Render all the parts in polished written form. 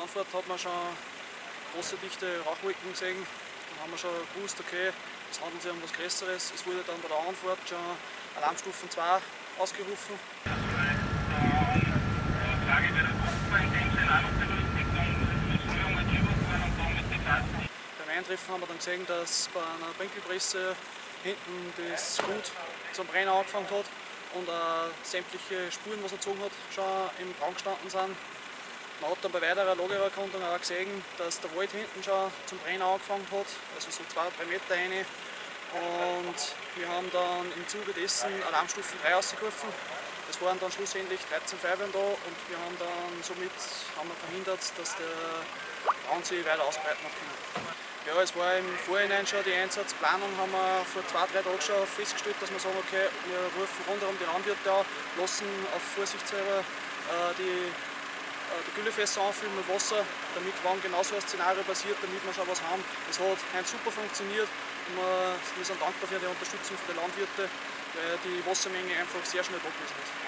Anfahrt hat man schon große dichte Rauchwolken gesehen. Dann haben wir schon gewusst, okay, es handelt sich um was Größeres. Es wurde dann bei der Anfahrt schon Alarmstufen 2 ausgerufen. Beim Eintreffen haben wir dann gesehen, dass bei einer Brinkelpresse hinten das Gut zum Brennen angefangen hat und sämtliche Spuren, was er gezogen hat, schon im Brand gestanden sind. Man hat dann bei weiterer Lagererkundung auch gesehen, dass der Wald hinten schon zum Brennen angefangen hat, also so 2-3 Meter rein. Und wir haben dann im Zuge dessen Alarmstufen 3 ausgerufen. Es waren dann schlussendlich 13 Feuerwehren da und wir haben dann somit verhindert, dass der Brand sich weiter ausbreiten hat können. Ja, es war im Vorhinein schon die Einsatzplanung, haben wir vor 2-3 Tagen schon festgestellt, dass wir sagen, okay, wir rufen rundherum die Landwirte an, lassen auf vorsichtshalber die Güllefässer anfüllen mit Wasser, damit wann genau so ein Szenario passiert, damit wir schon was haben. Es hat super funktioniert und wir sind dankbar für die Unterstützung der Landwirte, weil die Wassermenge einfach sehr schnell da gewesen ist.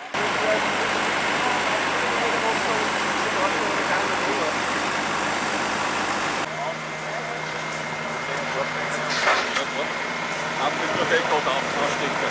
Ab mit der Deckel auf, ausstecken.